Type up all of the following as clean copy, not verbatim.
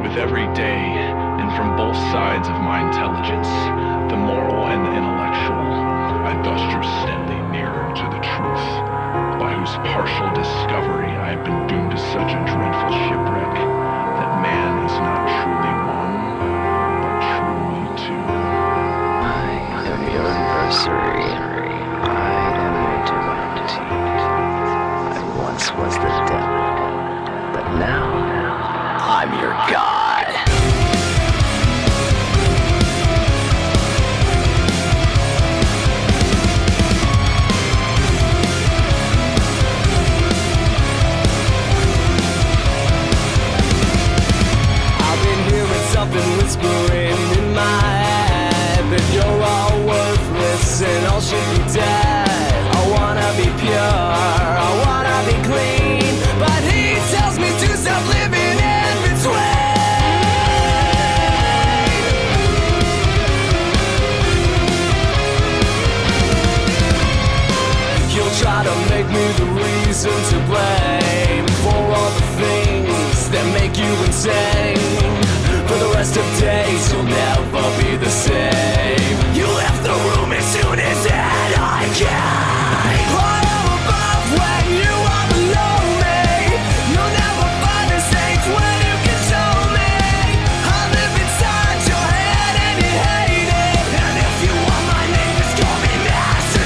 With every day, and from both sides of my intelligence, the moral and the intellectual, I thus drew steadily nearer to the truth, by whose partial discovery I have been doomed to such a dreadful shipwreck, that man is not truly one, but truly two. I am your adversary. I am your divinity. I once was the devil, but now I'm your God. Something whispering in my head that you're all worthless and all should be dead. I wanna be pure, I wanna be clean, but he tells me to stop living in between. He'll try to make me the reason to blame for all the things that make you insane. For the rest of days, you'll never be the same. You left the room as soon as that I came. I am above when you are below me. You'll never find a safe when you can show me. I live inside your head and you hate it. And if you want my name, just call me Master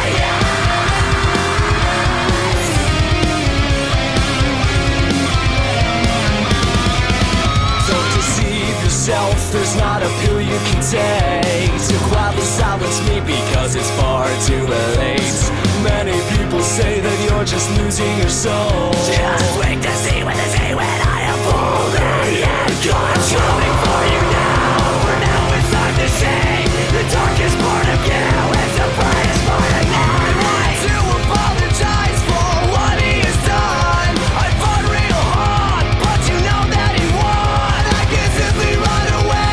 There's not a pill you can take to quietly silence me because it's far too late. Many people say that you're just losing your soul. Just wait to see what they say when I am fully in control. I'm coming for you now. For now it's time to see the darkest part of you is the brightest part of me. I want to apologize for what he has done. I fought real hard, but you know that he won. I can simply run away.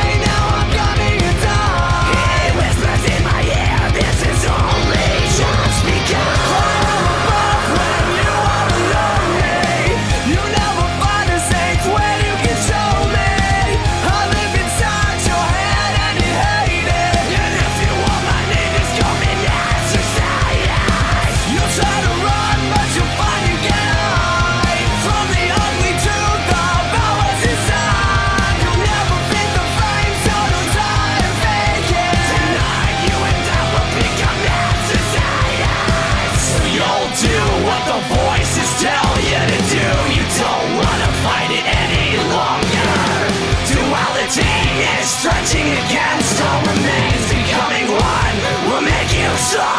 Stretching against all remains, becoming one will make you strong.